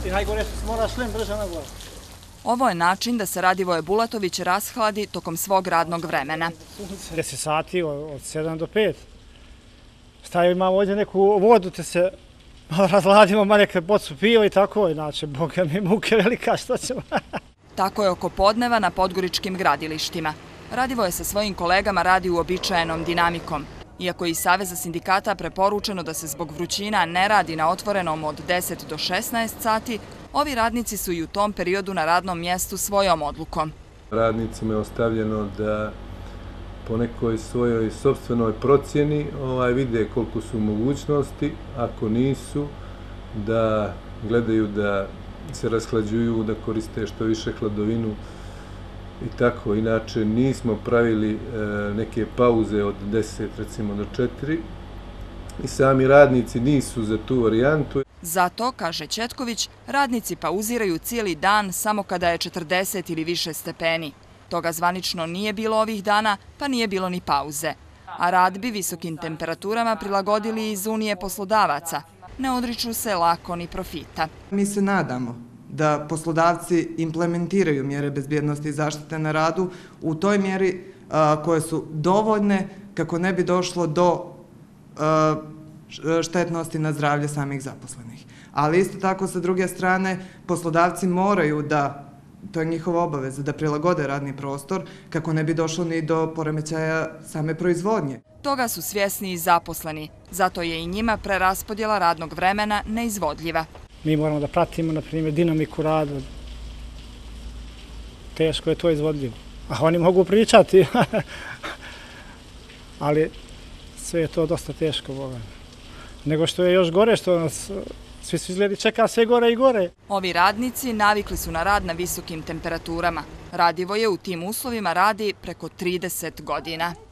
I najgore što se mora šlem brže na glavu. Ovo je način da se Radivoje Bulatović rashladi tokom svog radnog vremena. 10 sati od 7 do 5. Stavimo ovdje neku vodu, te se razladimo, ma neke bocu piva i tako, inače, boga mi muke velika, što ćemo. Tako je oko podneva na podgoričkim gradilištima. Radivoje sa svojim kolegama radi uobičajenom dinamikom. Iako je iz Saveza sindikata preporučeno da se zbog vrućina ne radi na otvorenom od 10 do 16 sati, ovi radnici su i u tom periodu na radnom mjestu svojom odlukom. Radnicima je ostavljeno da po nekoj svojoj sopstvenoj procjeni vide koliko su mogućnosti, ako nisu, da gledaju da se rashlađuju, da koriste što više hladovinu i tako. Inače, nismo pravili neke pauze od 10 recimo do 4 i sami radnici nisu za tu varijantu. Zato, kaže Četković, radnici pauziraju cijeli dan samo kada je 40 ili više stepeni. Toga zvanično nije bilo ovih dana, pa nije bilo ni pauze. A rad bi visokim temperaturama prilagodili iz Unije poslodavaca. Ne odriču se lako ni profita. Mi se nadamo da poslodavci implementiraju mjere bezbjednosti i zaštite na radu u toj mjeri koje su dovoljne kako ne bi došlo do štetnosti na zdravlje samih zaposlenih. Ali isto tako, sa druge strane, poslodavci moraju da, to je njihova obaveza, da prilagode radni prostor kako ne bi došlo ni do poremećaja same proizvodnje. Toga su svjesni i zaposleni, zato je i njima preraspodjela radnog vremena neizvodljiva. Mi moramo da pratimo, na primjer, dinamiku rada. Teško je to izvodljivo. A oni mogu pričati, ali sve je to dosta teško. Nego što je još gore, što nas svi su izgledi čeka sve gore i gore. Ovi radnici navikli su na rad na visokim temperaturama. Radivoje u tim uslovima radi preko 30 godina.